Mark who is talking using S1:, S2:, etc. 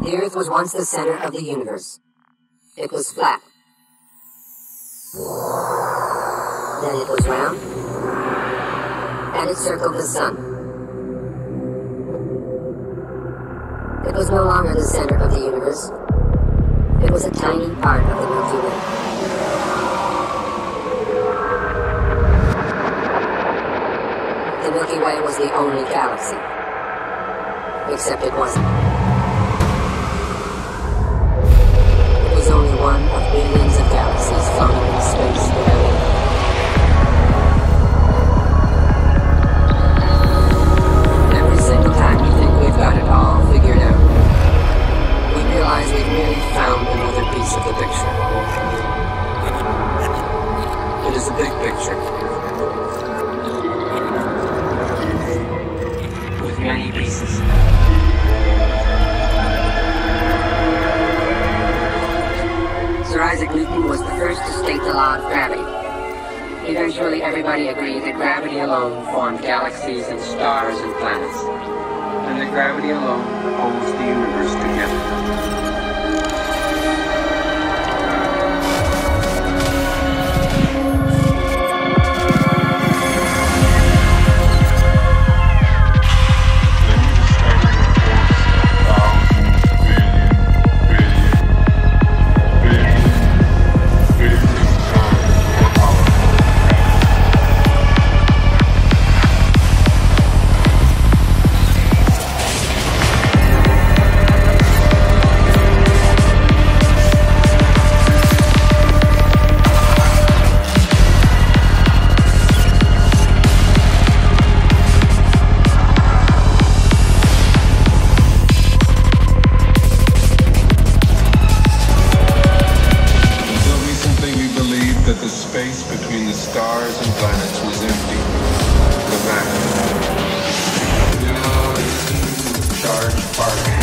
S1: The Earth was once the center of the universe. It was flat. Then it was round, and it circled the sun. It was no longer the center of the universe. It was a tiny part of the Milky Way. The Milky Way was the only galaxy. Except it wasn't. It was only one of billions of galaxies floating in space together. Every single time we think we've got it all figured out, we realize we've merely found another piece of the picture. It is a big picture. With many pieces. Sir Isaac Newton was the first to state the law of gravity. Eventually, everybody agreed that gravity alone formed galaxies and stars and planets, and that gravity alone holds the universe together.
S2: The space between the stars and planets was empty. The matter. Charged particle.